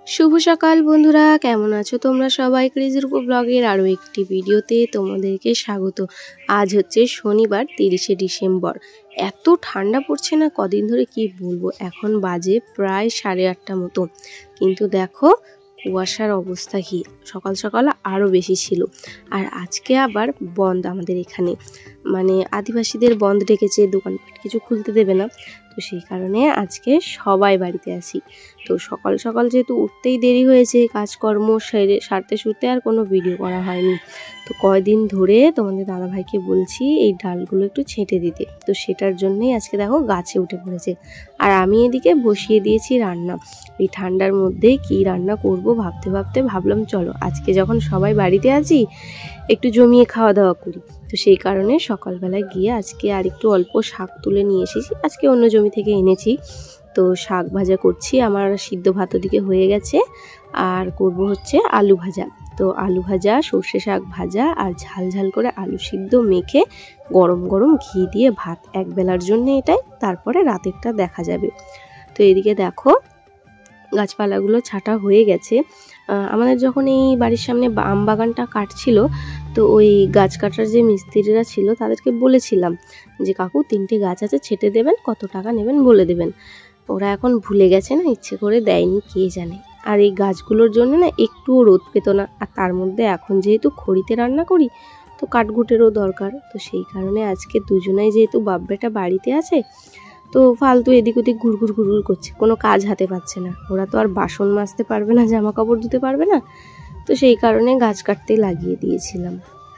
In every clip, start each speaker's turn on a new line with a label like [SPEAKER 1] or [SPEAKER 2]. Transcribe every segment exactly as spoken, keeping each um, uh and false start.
[SPEAKER 1] শুভ সকাল বন্ধুরা, কেমন আছো তোমরা সবাই? ক্রেজি রূপা ব্লগের আরও একটি ভিডিওতে তোমাদেরকে স্বাগত। আজ হচ্ছে শনিবার তিরিশে ডিসেম্বর। এত ঠান্ডা পড়ছে না কদিন ধরে, কি বলবো। এখন বাজে প্রায় সাড়ে আটটা মতো, কিন্তু দেখো কুয়াশার অবস্থা কি। সকাল সকাল আরও বেশি ছিল। আর আজকে আবার বন্ধ আমাদের এখানে, মানে আদিবাসীদের বন্ধ ডেকেছে, দোকানপাট কিছু খুলতে দেবে না। তো সেই কারণে আজকে সবাই বাড়িতে আছি। তো সকাল সকাল যেহেতু উঠতেই দেরি হয়েছে, কাজকর্ম সেরে সারতে সুরতে আর কোনো ভিডিও করা হয়নি। তো কয়দিন ধরে তোমাদের দাদাভাইকে বলছি এই ডালগুলো একটু ছেঁটে দিতে, তো সেটার জন্যই আজকে দেখো গাছে উঠে পড়েছে। আর আমি এদিকে বসিয়ে দিয়েছি রান্না। এই ঠান্ডার মধ্যে কি রান্না করব ভাবতে ভাবতে ভাবলাম চলো আজকে যখন সবাই বাড়িতে আছি একটু জমিয়ে খাওয়া দাওয়া করি। তো সেই কারণে সকালবেলায় গিয়ে আজকে আর একটু অল্প শাক তুলে নিয়ে এসেছি, আজকে অন্য জমি থেকে এনেছি। তো শাক ভাজা করছি, আমার সিদ্ধ ভাত ওদিকে হয়ে গেছে। আর করব হচ্ছে আলু ভাজা। তো আলু ভাজা, সর্ষে শাক ভাজা আর ঝাল ঝাল করে আলু সিদ্ধ মেখে গরম গরম ঘি দিয়ে ভাত, এক বেলার জন্য এটাই, তারপরে রাতেরটা দেখা যাবে। তো এদিকে দেখো গাছপালাগুলো ছাঁটা হয়ে গেছে। আমাদের যখন এই বাড়ির সামনে আম বাগানটা কাটছিল, তো ওই গাছ কাটার যে মিস্ত্রিরা ছিল তাদেরকে বলেছিলাম যে কাকু তিনটে গাছ আছে ছেটে দেবেন, কত টাকা নেবেন বলে দেবেন। ওরা এখন ভুলে গেছে না, ইচ্ছে করে দেয়নি, কে জানে। আর এই গাছগুলোর জন্য না একটুও রোদ পেত না। আর তার মধ্যে এখন যেহেতু খড়িতে রান্না করি, তো কাঠঘুটেরও দরকার। তো সেই কারণে আজকে দুজনাই যেহেতু বাপ বেটা বাড়িতে আছে, তো ফালতু এদিক ওদিক ঘুরঘুর ঘুরঘুর করছে, কোনো কাজ হাতে পাচ্ছে না। ওরা তো আর বাসন মাজতে পারবে না, জামা কাপড় ধুতে পারবে না। তো সেই কারণে গাছ কাটতে লাগিয়ে দিয়েছিলাম।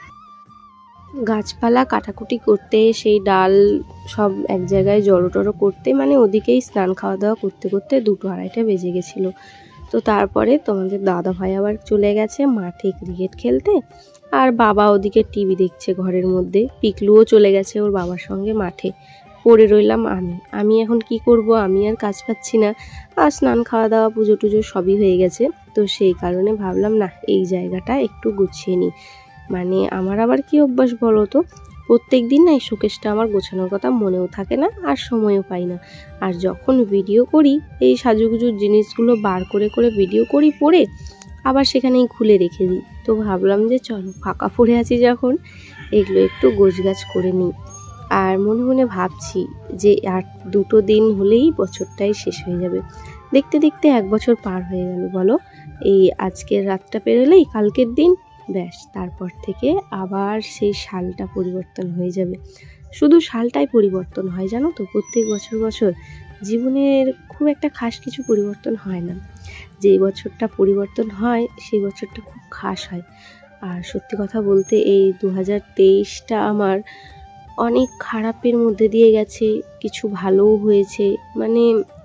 [SPEAKER 1] গাছপালা কাটাকুটি করতে, সেই ডাল সব এক জায়গায় জড়ো টড়ো করতে, মানে ওদিকেই স্নান খাওয়া দাওয়া করতে করতে দুটো আড়াইটা বেজে গেছিলো। তো তারপরে তোমাদের দাদা ভাই আবার চলে গেছে মাঠে ক্রিকেট খেলতে, আর বাবা ওদিকে টিভি দেখছে ঘরের মধ্যে। পিকলুও চলে গেছে ওর বাবার সঙ্গে মাঠে। পড়ে রইলাম আমি আমি এখন কি করব, আমি আর কাজ পাচ্ছি না। আর স্নান খাওয়া দাওয়া পুজো টুজো সবই হয়ে গেছে। তো সেই কারণে ভাবলাম না, এই জায়গাটা একটু গুছিয়ে নিই। মানে আমার আবার কি অভ্যাস বলো তো, প্রত্যেক দিন না এই শোকেসটা আমার গোছানোর কথা মনেও থাকে না, আর সময়ও পাই না। আর যখন ভিডিও করি এই সাজুগুজুর জিনিসগুলো বার করে করে ভিডিও করি, পরে আবার সেখানেই খুলে রেখে দিই। তো ভাবলাম যে চলো ফাঁকা পড়ে আছি যখন, এগুলো একটু গোছগাছ করে নিই। আর মনে মনে ভাবছি যে আর দুটো দিন হলেই বছরটাই শেষ হয়ে যাবে। দেখতে দেখতে এক বছর পার হয়ে গেল বলো। এই আজকের রাতটা পেরোলেই কালকের দিন, ব্যাস তারপর থেকে আবার সেই সালটা পরিবর্তন হয়ে যাবে। শুধু সালটাই পরিবর্তন হয় জানো তো, প্রত্যেক বছর বছর জীবনের খুব একটা খাস কিছু পরিবর্তন হয় না। যেই বছরটা পরিবর্তন হয় সেই বছরটা খুব খাস হয়। আর সত্যি কথা বলতে এই দু হাজার তেইশটা আমার অনেক খারাপের মধ্যে দিয়ে গেছে, কিছু ভালোও হয়েছে। মানে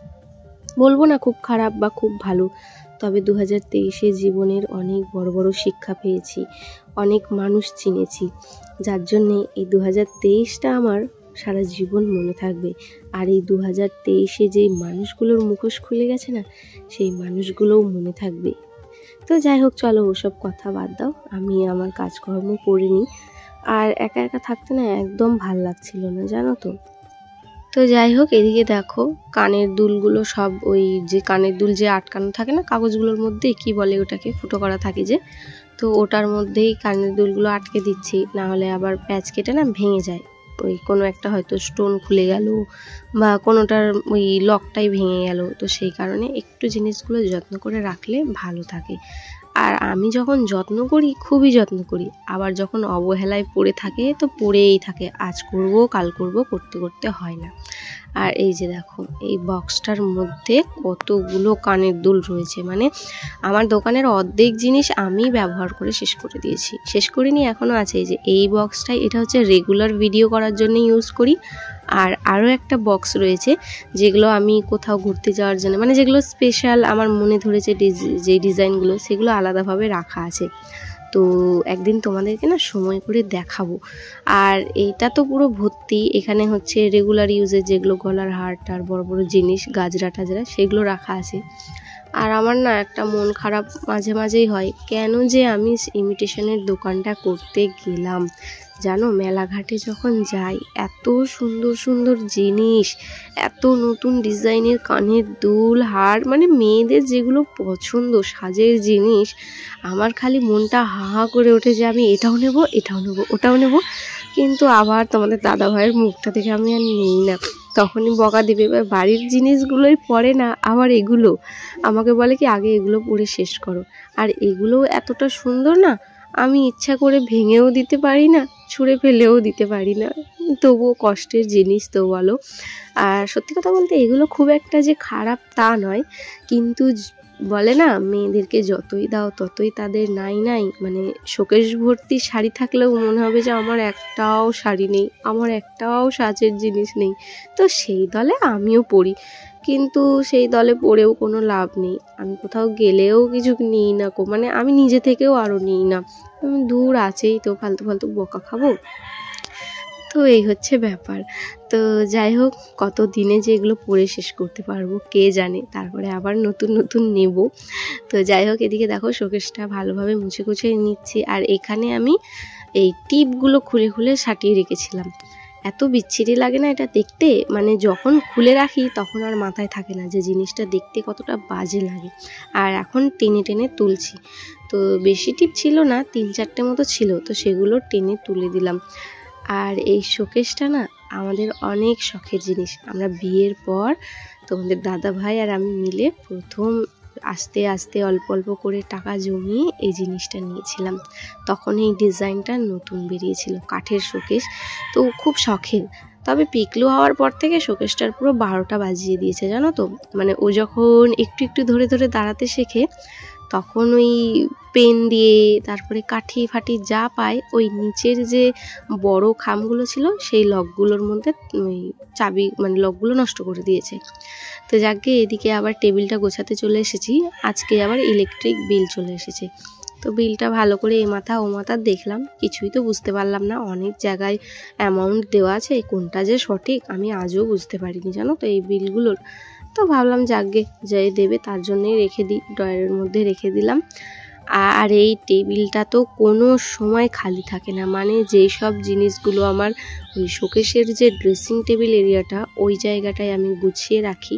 [SPEAKER 1] বলবো না খুব খারাপ বা খুব ভালো, তবে দু হাজার তেইশে জীবনের অনেক বড় বড় শিক্ষা পেয়েছি, অনেক মানুষ চিনেছি, যার জন্যে এই দু হাজার তেইশটা আমার সারা জীবন মনে থাকবে। আর এই দু হাজার তেইশে যে মানুষগুলোর মুখোশ খুলে গেছে না, সেই মানুষগুলোও মনে থাকবে। তো যাই হোক, চলো ওসব কথা বাদ দাও, আমি আমার কাজকর্ম করে নিই। আর একা একা থাকতে না একদম ভাল লাগছিল না জানো তো। তো যাই হোক, এদিকে দেখো কানের দুলগুলো সব, ওই যে কানের দুল যে আটকানো থাকে না কাগজগুলোর মধ্যে, কি বলে ওটাকে, ফুটো করা থাকে যে, তো ওটার মধ্যেই কানের দুলগুলো আটকে দিচ্ছি, না হলে আবার প্যাচ কেটে না ভেঙে যায়। ওই কোনো একটা হয়তো স্টোন খুলে গেল বা কোনোটার ওই লকটাই ভেঙে গেল। তো সেই কারণে একটু জিনিসগুলো যত্ন করে রাখলে ভালো থাকে। আর আমি যখন যত্ন করি, খুবই যত্ন করি, আবার যখন অবহেলায় পড়ে থাকে তো পড়েই থাকে, আজ করব কাল করব করতে করতে হয় না। আর এই যে দেখো এই বক্সটার মধ্যে কতগুলো কানের দুল রয়েছে, মানে আমার দোকানের অর্ধেক জিনিস আমি ব্যবহার করে শেষ করে দিয়েছি, শেষ করিনি এখনও আছে। এই যে এই বক্সটাই, এটা হচ্ছে রেগুলার ভিডিও করার জন্য ইউজ করি। আর আরও একটা বক্স রয়েছে যেগুলো আমি কোথাও ঘুরতে যাওয়ার জন্য, মানে যেগুলো স্পেশাল আমার মনে ধরেছে যে ডিজাইনগুলো, সেগুলো আলাদাভাবে রাখা আছে। তো একদিন তোমাদেরকে না সময় করে দেখাবো। আর এইটা তো পুরো ভর্তি, এখানে হচ্ছে রেগুলার ইউজের যেগুলো গলার হার আর বড় বড় জিনিস, গাজরা টাজরা, সেগুলো রাখা আছে। আর আমার না একটা মন খারাপ মাঝে মাঝেই হয়, কেন যে আমি ইমিটেশনের দোকানটা করতে গেলাম। জানো মেলাঘাটে যখন যাই এত সুন্দর সুন্দর জিনিস, এত নতুন ডিজাইনের কানের দুল, হার, মানে মেয়েদের যেগুলো পছন্দ সাজের জিনিস, আমার খালি মনটা হা হা করে ওঠে যে আমি এটাও নেব, এটাও নেব, ওটাও নেব। কিন্তু আবার তোমাদের দাদা ভাইয়ের মুখটা দেখে আমি আর নিই না, তখনই বকা দেবে। বাড়ির জিনিসগুলোই পরে না, আবার এগুলো আমাকে বলে কি আগে এগুলো পরে শেষ করো। আর এগুলো এতটা সুন্দর না, আমি ইচ্ছা করে ভেঙেও দিতে পারি না, ছুঁড়ে ফেলেও দিতে পারি না, তবুও কষ্টের জিনিস তো বলো। আর সত্যি কথা বলতে এগুলো খুব একটা যে খারাপ তা নয়, কিন্তু বলে না মেয়েদেরকে যতই দাও ততই তাদের নাই নাই, মানে শোকেস ভর্তি শাড়ি থাকলেও মনে হবে যে আমার একটাও শাড়ি নেই, আমার একটাও সাজের জিনিস নেই। তো সেই দলে আমিও পড়ি, কিন্তু সেই দলে পড়েও কোনো লাভ নেই। আমি কোথাও গেলেও কিছু নিই না কো, মানে আমি নিজে থেকেও আরও নিই না, দূর আছেই তো ফালতু ফালতু বকা খাবো। তো এই হচ্ছে ব্যাপার। তো যাই হোক, কত দিনে যে এগুলো পরে শেষ করতে পারবো কে জানে, তারপরে আবার নতুন নতুন নেব। তো যাই হোক, এদিকে দেখো শোকেসটা ভালোভাবে মুছে কুছে নিচ্ছি। আর এখানে আমি এই টিপগুলো খুলে খুলে সাটিয়ে রেখেছিলাম। এত বিচ্ছিরি লাগে না এটা দেখতে, মানে যখন খুলে রাখি তখন আর মাথায় থাকে না যে জিনিসটা দেখতে কতটা বাজে লাগে। আর এখন টেনে টেনে তুলছি, তো বেশি টিপ ছিল না, তিন চারটে মতো ছিল, তো সেগুলো টেনে তুলে দিলাম। আর এই শোকেসটা না আমাদের অনেক শখের জিনিস। আমরা বিয়ের পর তোমাদের দাদা ভাই আর আমি মিলে প্রথম আস্তে আস্তে অল্প অল্প করে টাকা জমিয়ে এই জিনিসটা নিয়েছিলাম। তখন এই ডিজাইনটা নতুন বেরিয়েছিল, কাঠের শোকেস, তো খুব শখের। তবে পিকলু হওয়ার পর থেকে শোকেসটার পুরো বারোটা বাজিয়ে দিয়েছে জানো তো। মানে ও যখন একটু একটু ধরে ধরে দাঁড়াতে শেখে, তখন ওই পেন দিয়ে তারপরে কাঠি ফাটি যা পায় ওই নিচের যে বড় খামগুলো ছিল সেই লকগুলোর মধ্যে ওই চাবি মানে লকগুলো নষ্ট করে দিয়েছে। তো যাকে এদিকে আবার টেবিলটা গোছাতে চলে এসেছি। আজকে আবার ইলেকট্রিক বিল চলে এসেছে, তো বিলটা ভালো করে এ মাথা ও মাথা দেখলাম, কিছুই তো বুঝতে পারলাম না। অনেক জায়গায় অ্যামাউন্ট দেওয়া আছে, কোনটা যে সঠিক আমি আজও বুঝতে পারিনি জানো তো এই বিলগুলোর। তো ভাবলাম যাকগে যাই দেবে তার জন্যই রেখে দিই, ড্রয়ারের মধ্যে রেখে দিলাম। আর এই টেবিলটা তো কোনো সময় খালি থাকে না, মানে যেই সব জিনিসগুলো আমার ওই শোকেসের যে ড্রেসিং টেবিল এরিয়াটা ওই জায়গাটায় আমি গুছিয়ে রাখি,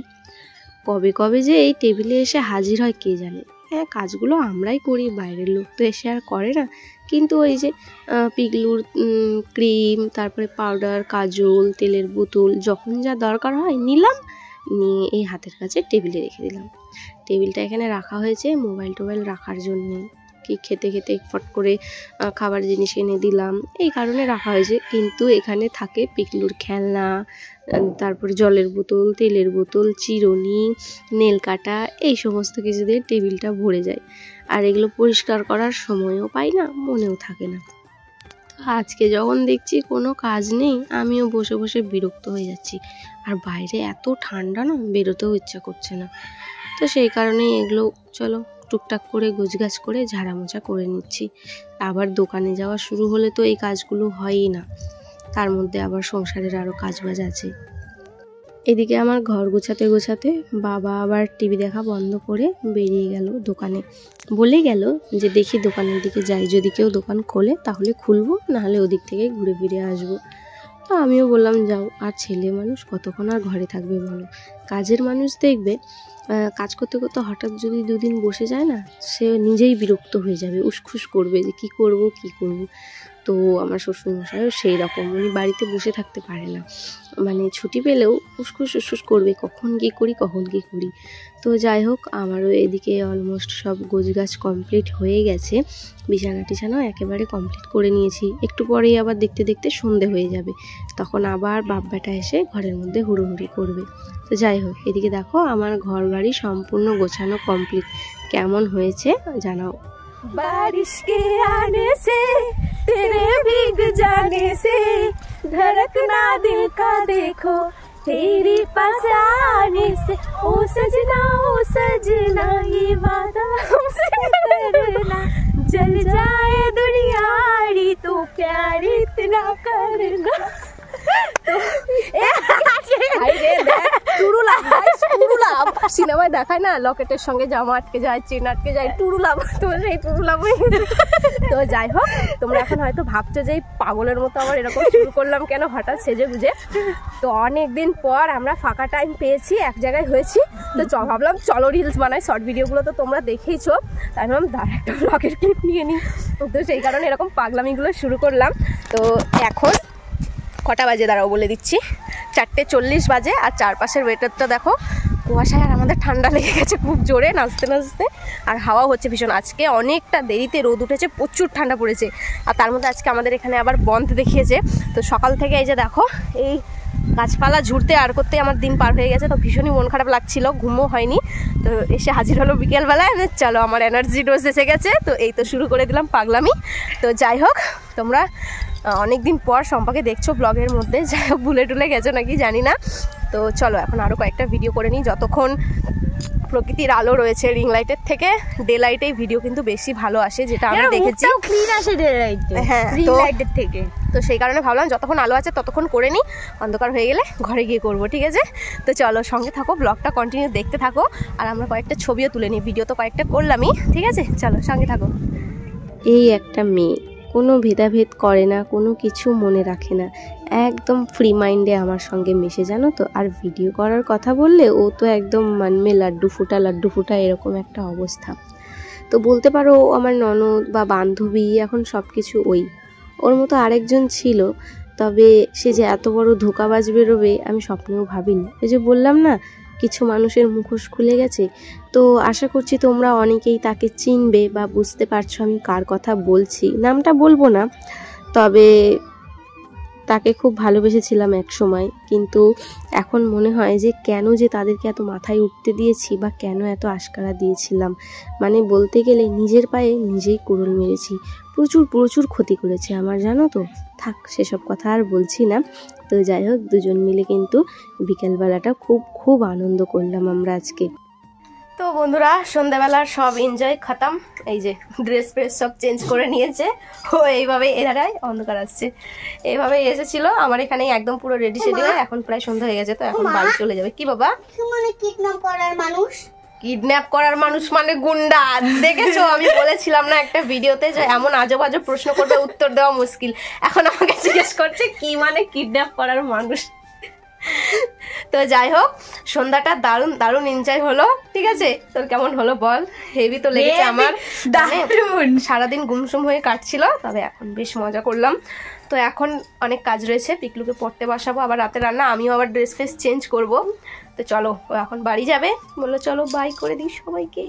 [SPEAKER 1] কবে কবে যে এই টেবিলে এসে হাজির হয় কে জানে। হ্যাঁ, কাজগুলো আমরাই করি, বাইরের লোক তো এসে আর করে না। কিন্তু ওই যে পিগলুর ক্রিম, তারপরে পাউডার, কাজল, তেলের বোতল, যখন যা দরকার হয় নিলাম, নিয়ে এই হাতের কাছে টেবিলে রেখে দিলাম। টেবিলটা এখানে রাখা হয়েছে মোবাইল টোবাইল রাখার জন্যে, কি খেতে খেতে ফট করে খাবার জিনিস এনে দিলাম, এই কারণে রাখা হয়েছে। কিন্তু এখানে থাকে পিকলুর খেলনা, তারপরে জলের বোতল, তেলের বোতল, চিরুনি, নেল কাটা, এই সমস্ত কিছু দিয়ে টেবিলটা ভরে যায়। আর এগুলো পরিষ্কার করার সময়ও পাই না, মনেও থাকে না। আজকে যখন দেখছি কোনো কাজ নেই, আমিও বসে বসে বিরক্ত হয়ে যাচ্ছি। আর বাইরে এত ঠান্ডা না, বেরোতেও ইচ্ছা করছে না। তো সেই কারণেই এগুলো চলো টুকটাক করে গোছগাছ করে ঝাড়া মোছা করে নিচ্ছি। আবার দোকানে যাওয়া শুরু হলে তো এই কাজগুলো হয়ই না, তার মধ্যে আবার সংসারের আরও কাজবাজ আছে। এদিকে আমার ঘর গোছাতে গোছাতে বাবা আবার টিভি দেখা বন্ধ করে বেরিয়ে গেল দোকানে। বলে গেল যে দেখি দোকানের দিকে যাই, যদি কেউ দোকান খোলে তাহলে খুলবো, নাহলে ওদিক থেকে ঘুরে ফিরে আসবো। তো আমিও বললাম যাও, আর ছেলে মানুষ কতক্ষণ আর ঘরে থাকবে বলো। কাজের মানুষ দেখবে কাজ করতে করতে হঠাৎ যদি দুদিন বসে যায় না, সে নিজেই বিরক্ত হয়ে যাবে, উসখুস করবে যে কি করব কি করব। তো আমার শ্বশুরমশাইও সেই রকম, উনি বাড়িতে বসে থাকতে পারে না, মানে ছুটি পেলেও উসখুস উসখুস করবে কখন কী করি কখন কী করি। তো যাই হোক, আমারও এদিকে অলমোস্ট সব গোছগাছ কমপ্লিট হয়ে গেছে, বিছানা টিছানাও একেবারে কমপ্লিট করে নিয়েছি। একটু পরেই আবার দেখতে দেখতে সন্ধে হয়ে যাবে, তখন আবার বাপ বেটা এসে ঘরের মধ্যে হুড়োহুড়ি করবে। তো যাই হোক, এদিকে দেখো আমার ঘর বাড়ি সম্পূর্ণ গোছানো কমপ্লিট। কেমন হয়েছে জানাও।
[SPEAKER 2] बारिश के आने से तेरे भीग जाने से धड़कना दिल का देखो तेरी पास आने से। ओ सजना ओ सजना ये वादा हमसे करना, जल जाए दुनियारी तो प्यार इतना करना। সিনেমায় দেখায় না লকেটের সঙ্গে জামা আটকে যায়, চেন আটকে যায়, টুরুলাভ, তো সেই টুরুলাভ তো যাই হোক, তোমরা এখন হয়তো ভাবছো যে এই পাগলের মতো আবার এরকম শুরু করলাম কেন হঠাৎ সেজে গুজে। তো অনেক দিন পর আমরা ফাঁকা টাইম পেয়েছি, এক জায়গায় হয়েছি, তো চ ভাবলাম চলো রিলস বানাই। শর্ট ভিডিওগুলো তো তোমরা দেখেইছো, তাই ভাবলাম দাঁড়া একটা ব্লগের ক্লিপ নিয়ে নিই। তো সেই কারণে এরকম পাগলামিগুলো শুরু করলাম। তো এখন কটা বাজে দাঁড়াও বলে দিচ্ছি, চারটে চল্লিশ বাজে। আর চারপাশের ওয়েটারটা দেখো, কুয়াশায় আর আমাদের ঠান্ডা লেগে গেছে খুব জোরে নাচতে নাচতে, আর হাওয়া হচ্ছে ভীষণ। আজকে অনেকটা দেরিতে রোদ উঠেছে, প্রচুর ঠান্ডা পড়েছে। আর তার মধ্যে আজকে আমাদের এখানে আবার বন্ধ দেখিয়েছে। তো সকাল থেকে এই যে দেখো এই গাছপালা ঝুড়তে আর করতে আমার দিন পার হয়ে গেছে। তো ভীষণই মন খারাপ লাগছিল, ঘুমও হয়নি। তো এসে হাজির হলো বিকেলবেলায়, চলো আমার এনার্জি ডোজ এসে গেছে। তো এই তো শুরু করে দিলাম পাগলামি। তো যাই হোক, তোমরা অনেক দিন পর সম্পাকে দেখছো ব্লগের মধ্যে, যাই হোক ভুলে টুলে গেছো নাকি জানি না। তো চলো এখন আরও কয়েকটা ভিডিও করে নিই। যতক্ষণ প্রকৃতির আলো রয়েছে, রিং লাইটের থেকে ডে লাইটেই ভিডিও কিন্তু বেশি ভালো আসে, যেটা আমি দেখেছি। হ্যাঁ, রিং লাইটের থেকে। তো সেই কারণে ভাবলাম যতক্ষণ আলো আছে ততক্ষণ করে নিই, অন্ধকার হয়ে গেলে ঘরে গিয়ে করবো, ঠিক আছে? তো চলো সঙ্গে থাকো, ব্লগটা কন্টিনিউ দেখতে থাকো। আর আমরা কয়েকটা ছবিও তুলে নিই, ভিডিও তো কয়েকটা করলামই, ঠিক আছে? চলো সঙ্গে থাকো।
[SPEAKER 1] এই একটা মেয়ে কোনো ভেদাভেদ করে না, কোনো কিছু মনে রাখে না, একদম ফ্রি মাইন্ডে আমার সঙ্গে মিশে, জানো তো। আর ভিডিও করার কথা বললে ও তো একদম মানমে লাড্ডু ফুটা লাড্ডু ফুটা এরকম একটা অবস্থা। তো বলতে পারো ও আমার ননদ বা বান্ধবী, এখন সব কিছু ওই। ওর মতো আরেকজন ছিল, তবে সে যে এত বড় ধোঁকাবাজ বেরোবে আমি স্বপ্নেও ভাবিনি। ওই যে বললাম না, কিছু মানুষের মুখোশ খুলে গেছে। তো আশা করছি তোমরা অনেকেই তাকে চিনবে বা বুঝতে পারছো আমি কার কথা বলছি। নামটা বলবো না, তবে তাকে খুব ভালোবেসেছিলাম এক সময়, কিন্তু এখন মনে হয় যে কেন যে তাদেরকে এত মাথায় উঠতে দিয়েছি বা কেন এত আশকারা দিয়েছিলাম। মানে বলতে গেলে নিজের পায়ে নিজেই কুড়ুল মেরেছি, প্রচুর প্রচুর ক্ষতি করেছে আমার, জানো তো। থাক সেসব কথা আর বলছি না। তো যাই হোক, দুজন মিলে কিন্তু বিকেলবেলাটা খুব খুব আনন্দ করলাম আমরা আজকে।
[SPEAKER 2] তো বন্ধুরা, সন্ধ্যাবেলার সব এনজয় খতম। এই যে ড্রেস ফ্রেস সব চেঞ্জ করে নিয়েছে ও, এইভাবে এধারায় অন্ধকার আসছে, এইভাবে এসেছিল আমার এখানে একদম পুরো রেডি সেডি হয়ে। এখন প্রায় সন্ধ্যা হয়ে গেছে, তো এখন বাড়ি চলে যাবে। কি বাবা?
[SPEAKER 3] মানে কিডন্যাপ করার মানুষ,
[SPEAKER 2] কিডন্যাপ করার মানুষ মানে গুন্ডা। দেখেছো, আমি বলেছিলাম না একটা ভিডিওতে যে এমন আজব আজব প্রশ্ন করবে উত্তর দেওয়া মুশকিল। এখন আমাকে জিজ্ঞেস করছে কি মানে কিডন্যাপ করার মানুষ। তো যাই হোক, সন্ধ্যাটা দারুণ দারুণ এনজয় হলো, ঠিক আছে? তোর কেমন হলো বল? হেভি তো লেগেছে আমার, দারুণ। সারাদিন গুমসুম হয়ে কাটছিল, তবে এখন বেশ মজা করলাম। তো এখন অনেক কাজ রয়েছে, পিকলুকে পড়তে বসাবো, আবার রাতে রান্না, আমিও আবার ড্রেস ফ্রেস চেঞ্জ করবো। তো চলো, ও এখন বাড়ি যাবে, বললো চলো বাই করে দিই সবাইকে।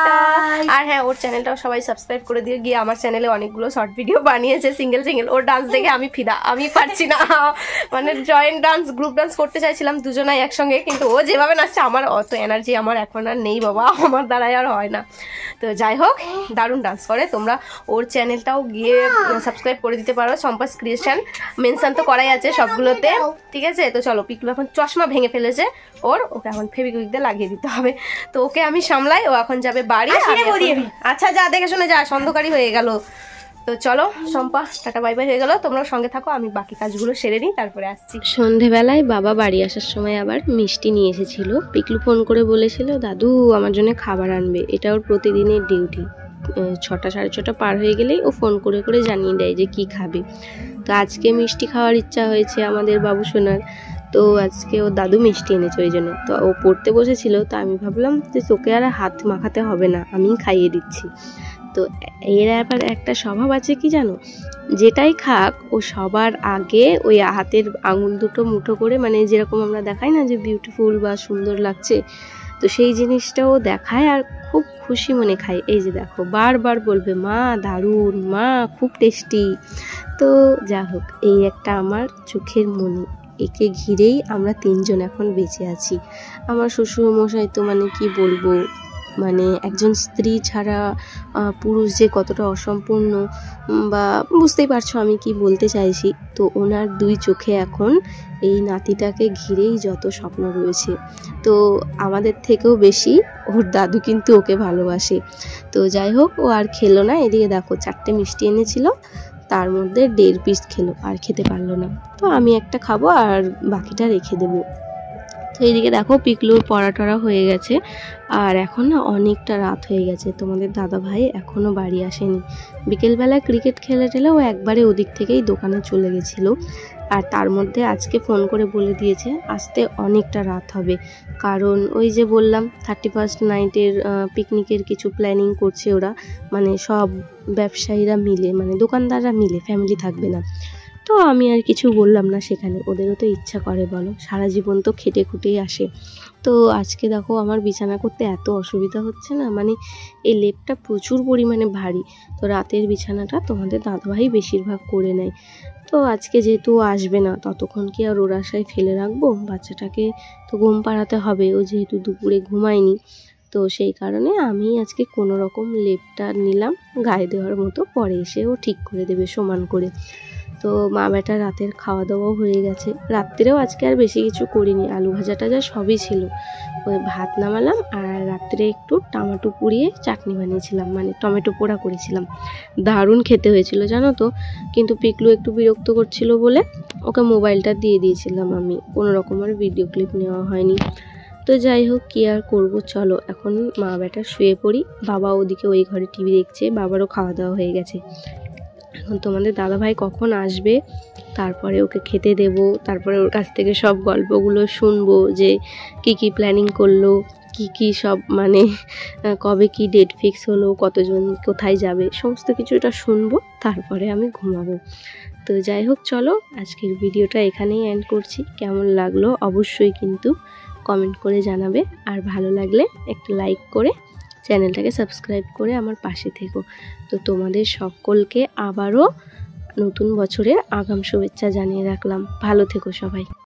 [SPEAKER 2] আর হ্যাঁ, ওর চ্যানেলটাও সবাই সাবস্ক্রাইব করে দিয়ে, গিয়ে আমার চ্যানেলে অনেকগুলো শর্ট ভিডিও বানিয়েছে সিঙ্গেল সিঙ্গেল। ওর ডান্স দেখে আমি ফিদা, আমি পারছি না, মানে জয়েন্ট ডান্স গ্রুপ ডান্স করতে চাইছিলাম দুজনাই একসঙ্গে, কিন্তু ও যেভাবে নাচছে আমার অত এনার্জি আমার এখন আর নেই বাবা, আমার দ্বারাই আর হয় না। তো যাই হোক, দারুণ ডান্স করে। তোমরা ওর চ্যানেলটাও গিয়ে সাবস্ক্রাইব করে দিতে পারো, সম্পাস ক্রিয়েশন, মেনশন তো করাই আছে সবগুলোতে, ঠিক আছে? তো চলো, পিকলু এখন চশমা ভেঙে ফেলেছে ওর, ওকে এখন ফেভিকুইক দিয়ে লাগিয়ে দিতে হবে। তো ওকে আমি সামলাই, ও এখন যাবে বাড়ি। আচ্ছা যা, দেখে শুনে যা, সন্ধ্যকারী হয়ে গেল। তো চলো সম্পা, টাটা বাই বাই হয়ে গেল। তোমরাও সঙ্গে থাকো, আমি বাকি কাজগুলো সেরে নিই, তারপরে আসছি।
[SPEAKER 1] সন্ধেবেলায় বাবা বাড়ি আসার সময় আবার মিষ্টি নিয়ে এসেছিল। পিকলু ফোন করে বলেছিল দাদু আমার জন্য খাবার আনবে, এটা ওর প্রতিদিনের ডিউটি। ছটা সাড়ে ছটা পার হয়ে গেলেই ও ফোন করে করে জানিয়ে দেয় যে কি খাবে। তো আজকে মিষ্টি খাওয়ার ইচ্ছা হয়েছে আমাদের বাবু সোনার, তো আজকে ও দাদু মিষ্টি এনেছে ওই জন্য। তো ও পড়তে বসেছিল, তো আমি ভাবলাম যে তোকে আর হাত মাখাতে হবে না, আমি খাইয়ে দিচ্ছি। তো এর আবার একটা স্বভাব আছে কি জানো, যেটাই খাক ও সবার আগে ওই হাতের আঙুল দুটো মুঠো করে, মানে যেরকম আমরা দেখাই না যে বিউটিফুল বা সুন্দর লাগছে, তো সেই জিনিসটাও দেখায় আর খুব খুশি মনে খায়। এই যে দেখো, বারবার বলবে মা দারুণ, মা খুব টেস্টি। তো যা হোক, এই একটা আমার চোখের মনি, একে ঘিরেই আমরা তিনজন এখন বেঁচে আছি। আমার শ্বশুর মশাই তো মানে কি বলবো, মানে একজন স্ত্রী ছাড়া পুরুষ যে কতটা অসম্পূর্ণ, বা বুঝতেই পারছো আমি কি বলতে চাইছি। তো ওনার দুই চোখে এখন এই নাতিটাকে ঘিরেই যত স্বপ্ন রয়েছে। তো আমাদের থেকেও বেশি ওর দাদু কিন্তু ওকে ভালোবাসে। তো যাই হোক, ও আর খেলো না। এদিকে দেখো, চারটে মিষ্টি এনেছিল, তার মধ্যে দেড় পিস খেলো, আর খেতে পারলো না। তো আমি একটা খাবো আর বাকিটা রেখে দেবো। তো তো এইদিকে দেখো পিকলুর পড়া টড়া হয়ে গেছে, আর এখন না অনেকটা রাত হয়ে গেছে। তোমাদের দাদা ভাই এখনও বাড়ি আসেনি। বিকেলবেলা ক্রিকেট খেলে টেলে ও একবারে ওদিক থেকেই দোকানে চলে গেছিলো। আর তার মধ্যে আজকে ফোন করে বলে দিয়েছে আসতে অনেকটা রাত হবে, কারণ ওই যে বললাম থার্টি ফার্স্ট নাইটের পিকনিকের কিছু প্ল্যানিং করছে ওরা, মানে সব ব্যবসায়ীরা মিলে, মানে দোকানদাররা মিলে, ফ্যামিলি থাকবে না। তো আমি আর কিছু বললাম না, সেখানে ওদেরও তো ইচ্ছা করে বলো, সারা জীবন তো খেটে খুটেই আসে। তো আজকে দেখো আমার বিছানা করতে এত অসুবিধা হচ্ছে না, মানে এই লেপটা প্রচুর পরিমাণে ভারী। তো রাতের বিছানাটা তোমাদের দাদাভাই বেশিরভাগ করে নেয়। তো আজকে যেহেতু আসবে না, ততক্ষণ কি আর ওর আশায় ফেলে রাখবো? বাচ্চাটাকে তো ঘুম পাড়াতে হবে, ও যেহেতু দুপুরে ঘুমায়নি। তো সেই কারণে আমি আজকে কোনো রকম লেপটা নিলাম গায়ে দেওয়ার মতো, পরে এসে ও ঠিক করে দেবে সমান করে। তো মা বেটা রাতের খাওয়া দাওয়াও হয়ে গেছে। রাত্রেও আজকে আর বেশি কিছু করিনি, আলু ভাজা টাজা সবই ছিল। ওই ভাত নামালাম, আর রাত্রে একটু টমেটো পুড়িয়ে চাটনি বানিয়েছিলাম, মানে টমেটো পোড়া করেছিলাম। দারুণ খেতে হয়েছিল জানো তো। কিন্তু পিকলু একটু বিরক্ত করছিল বলে ওকে মোবাইলটা দিয়ে দিয়েছিলাম আমি, কোনো রকম আর ভিডিও ক্লিপ নেওয়া হয়নি। তো যাই হোক, কী আর করবো, চলো এখন মা বেটা শুয়ে পড়ি। বাবা ওদিকে ওই ঘরে টিভি দেখছে, বাবারও খাওয়া দাওয়া হয়ে গেছে। এখন তোমাদের দাদাভাই কখন আসবে, তারপরে ওকে খেতে দেব, তারপরে ওর কাছ থেকে সব গল্পগুলো শুনবো, যে কি কি প্ল্যানিং করলো, কি কি সব, মানে কবে কি ডেট ফিক্স হলো, কতজন কোথায় যাবে, সমস্ত কিছুটা শুনবো, তারপরে আমি ঘুমাবো। তো যাই হোক, চলো আজকের ভিডিওটা এখানেই এন্ড করছি। কেমন লাগলো অবশ্যই কিন্তু কমেন্ট করে জানাবে, আর ভালো লাগলে একটা লাইক করে চ্যানেলটাকে সাবস্ক্রাইব করে আমার পাশে থেকো। তো তোমাদের সকলকে আবারও নতুন বছরের আগাম শুভেচ্ছা জানিয়ে রাখলাম। ভালো থেকো সবাই।